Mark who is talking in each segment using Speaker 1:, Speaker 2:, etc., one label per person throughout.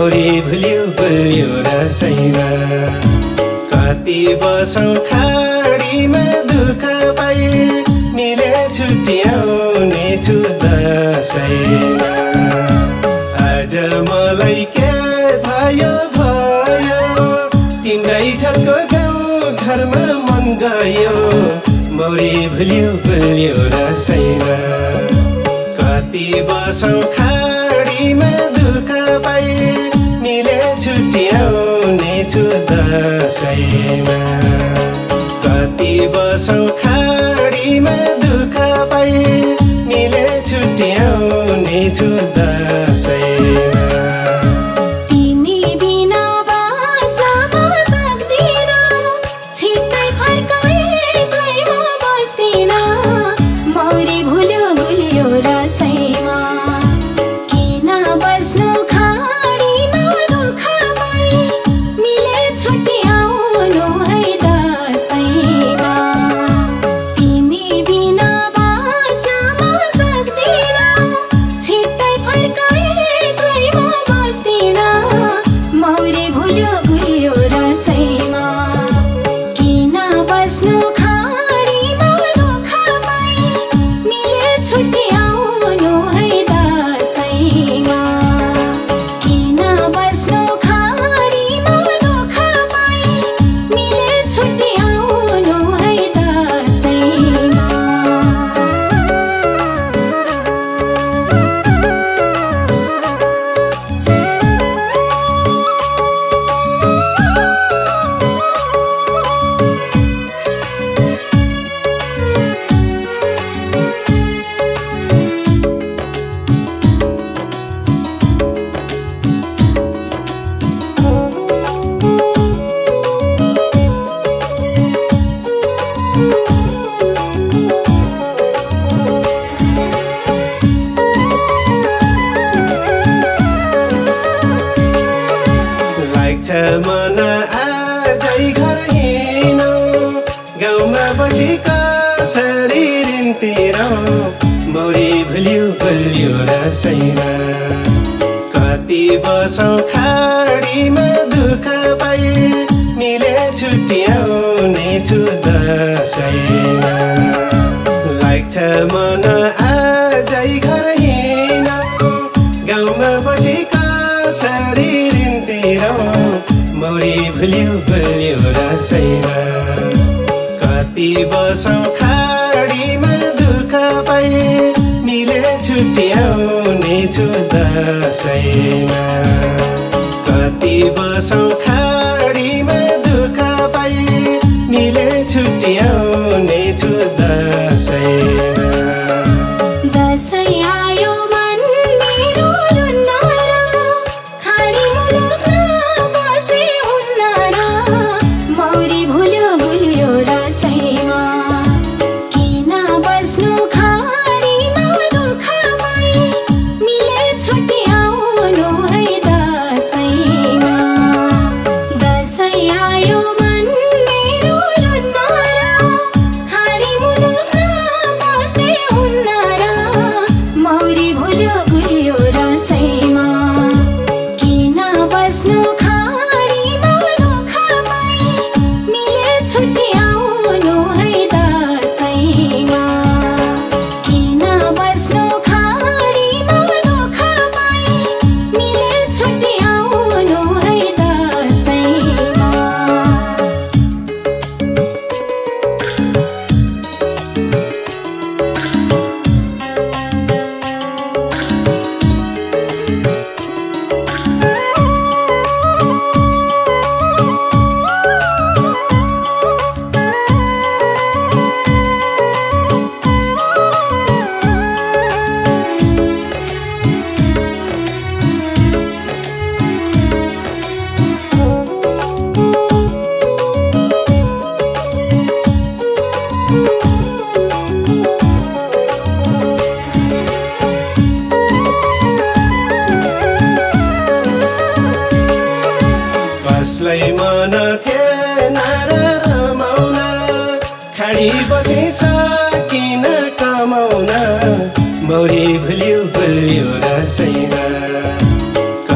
Speaker 1: मौरी भुल्यो भुल्यो रसैमा कति बसौँ खाडीमा दुःख पाए मिले छुट्याउने छु दशैँमा आज मलाई के भयो भयो तिम्रै झल्को गाउँ घरमा मन गयो मौरी भुल्यो भुल्यो रसैमा कति बसौँ खाडीमा दुःख पाए मिले छुट्याउने छु दशैँमा कति बसौँ खाडीमा दुःख पाए मिले छुट्याउने छु दशैँमा
Speaker 2: तिमी बिना बाँच्न सक्दिन छिट्टै फर्काएकै म बस्दिन मौरी भुल्यो भुल्यो रसैमा किन बस्नु खाडीमा दुःख पाए मिले छुट्याउनु है दशैँमा तिमी बिना बाँच्न सक्दिन छिट्टै फर्काएकै म बस्दिन मौरी भुल्यो भुल्यो रसैमा किन बस्नु खाडीमा दुःख पाए मिले छुट्याउनु है दशैँमा किन बस्नु खाडीमा दुःख पाए मिले छुट्याउनु है दशैँमा
Speaker 1: लाग्छ मन आजै घर हिँडौँ गाउँमा बसी कसरी रिन्तिरौँ मौरी भुल्यो भुल्यो रसैमा कति बसौँ खाडीमा दुःख पाए मिले छुट्याउने छु दशैँमा लाग्छ मन आजै घर हिँडौँ गाउँमा बसी कसरी रिन्तिरौँ मौरी भुल्यो भुल्यो रसैमा कति बसौँ खाडीमा दुःख पाए मिले छुट्याउने छु दशैँमा कति बसौँ खाडीमा दुःख पाए मिले छुट्याउने छु दशैँमा
Speaker 2: दशैँ आयो मन मेरो रुन्न र खाडी मुलुकमा बसे हुन्न र मौरी भुल्यो भुल्यो रसैमा किन बस्नु खाडीमा दुःख पाए मिले छुट्याउनु है दशैँमा दशैँ आयो मन मेरो रुन्न र खाडी मुलुकमा बसे हुन्न र मौरी भुल्यो भुल्यो रसैमा किन बस्नु खाडीमा दुःख पाए मिले छुट्याउनु है दशैँमा किन बस्नु खाडीमा दुःख पाए मिले छुट्याउनु है दशैँमा
Speaker 1: कसलाई मन थिएन र रमाउन खाडी बसी छ किन कमाउन मौरी भुल्यो भुल्यो रसैमा कति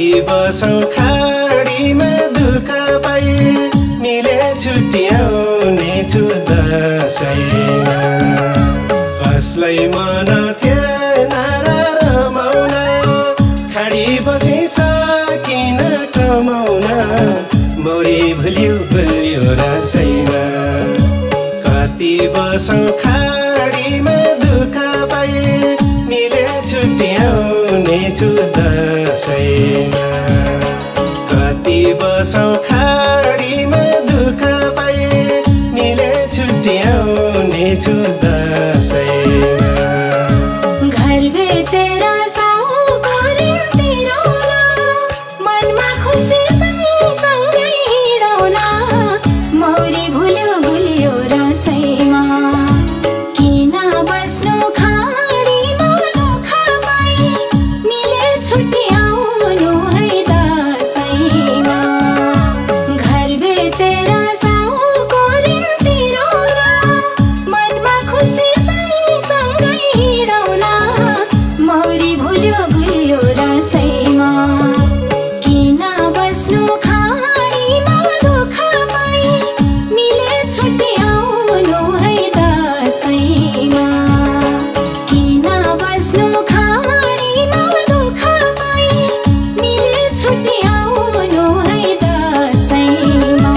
Speaker 1: बसौँ खाडीमा दुःख पाई मिले छुट्याउने छु दशैँमा कसलाई मन थिएन र रमाउन खाडी बसी सकिन कमाउन मौरी भुल्यो भुल्यो रसैमा कति बसौँ खाडीमा दुःख पाई मिले छुट्याउने छु दशैँमा कति बसौँ खाडीमा दुःख पाई मिले छुट्याउने छु दशैँमा
Speaker 2: घर बेचेर साउको निम्ति रौला मनमा खुसी सँगसँगै हिँडौला मौरी भुल्यो भुल्यो रसैमा किन बस्नु खाडीमा दुःख पाई मिले छुट्याउनु है दशैँमा घर बेचेर साउको निम्ति रौला मनमा खुसी सँगसँगै हिँडौला मौरी भुल्यो भुल्यो रसैमा किन बस्नु खाडीमा दुःख पाई मिले छुट्याउनु है दशैँमा किन बस्नु खाडीमा दुःख पाई मिले छुट्याउनु है दशैँमा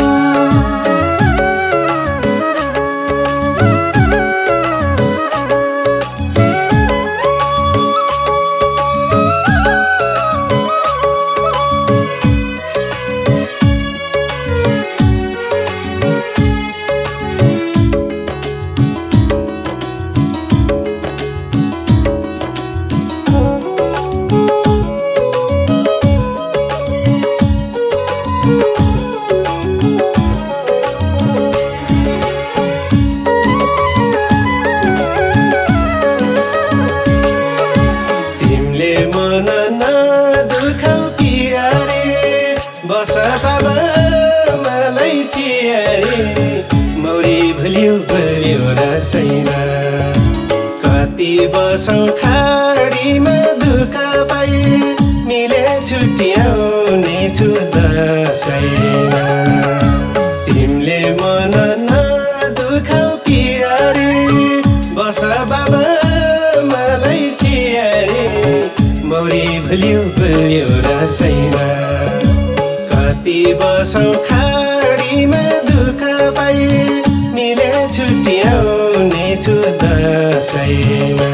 Speaker 1: तिमीले मन नदुखाउ पियारे बस बाबा मलाई चियारे मौरी भुल्यो भुल्यो रसैमा कति बसौँ खाडीमा दुःख पाई मिले छुट्याउने छु दशैँमा तिमीले मन नदुखाउ पियारे बस बाबा मलाई चियारे मौरी भुल्यो भुल्यो रसैमा कति बसौँ खाडीमा दुःख पाई मिले छुट्याउने छु दशैँमा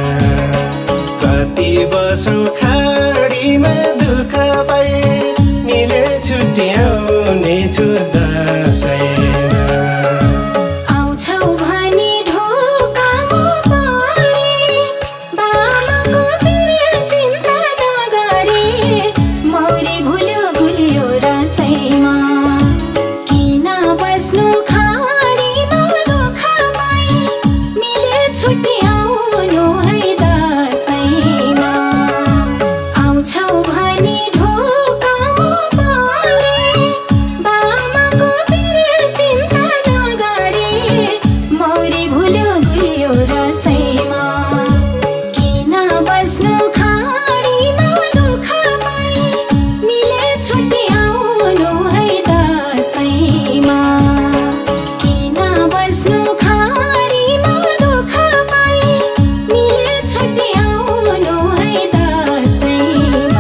Speaker 1: कति बसौँ खाडीमा दुःख पाई मिले छुट्याउने छु दशैँमा
Speaker 2: आउँछौ भनी ढोकामा परे बामाको पिर चिन्ता नगरे मौरी भुल्यो भुल्यो रसैमा किन बस्नु खाडीमा दुःख पाई मिले छुट्याउनु है दशैँमा आउँछौ भनी ढोकामा परे बामाको पिर चिन्ता नगरे मौरी भुल्यो भुल्यो रसैमा किन बस्नु खाडीमा दुःख पाई मिले छुट्याउनु है दशैँमा किन बस्नु खाडीमा दुःख पाई मिले छुट्याउनु है दशैँमा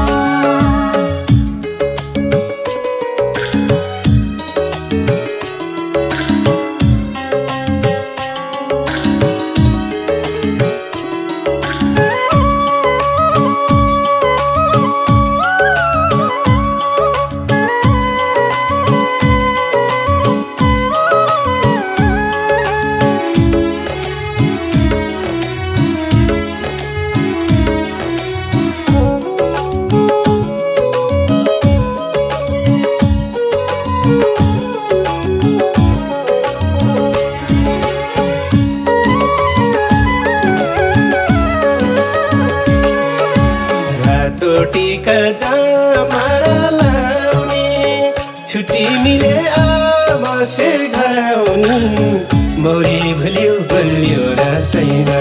Speaker 1: रातो टीका जामरा लाउने छुट्टी मिले अवश्य घर आउने मौरी भुल्यो भुल्यो रसैमा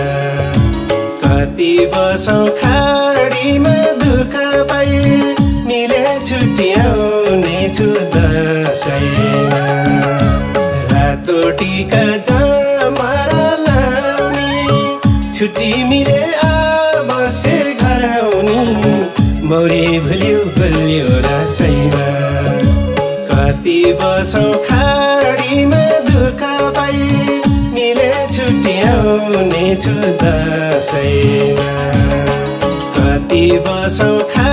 Speaker 1: कति बसौँ खाडीमा दुःख पाई मिले छुट्याउने छु दसैँमा रातो टीका जमरा लाउने छुट्टी मिले बसे घर आउने मौरी भुल्यो बल्यो दसैँमा कति बसौँ खाडीमा दुःख पाइ मिले छुट्याउने छु दसैँमा कति बसौँ